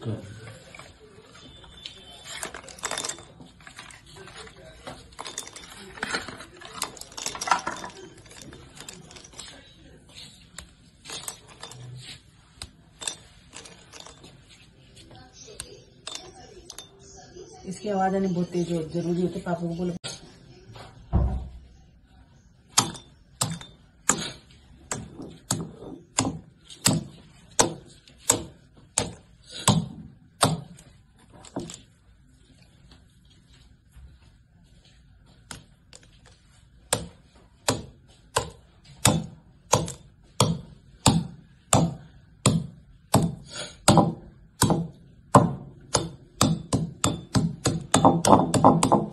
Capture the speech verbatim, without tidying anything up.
इसकी आवाज आनी बहुत तेज जरूरी होती है। पापा को बोलो। Thank you.